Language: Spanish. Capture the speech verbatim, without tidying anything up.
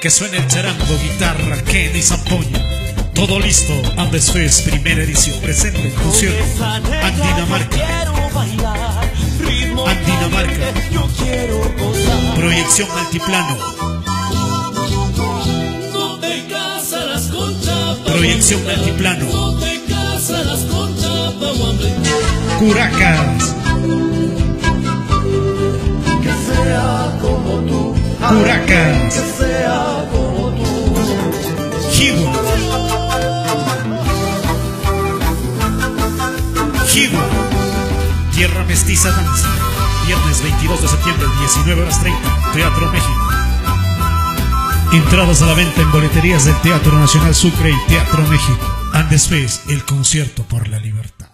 Que suene el charango, guitarra, Kenny Zampoña. Todo listo, Andes Fest, primera edición. Presente el concierto Andinamarca. Andinamarca. Proyección altiplano. Proyección altiplano. Curacas. Curacas. Jibo. Jibo. Tierra Mestiza Danza. Viernes veintidós de septiembre, diecinueve horas treinta, Teatro México. Entradas a la venta en boleterías del Teatro Nacional Sucre y Teatro México. Andes Fest, el concierto por la libertad.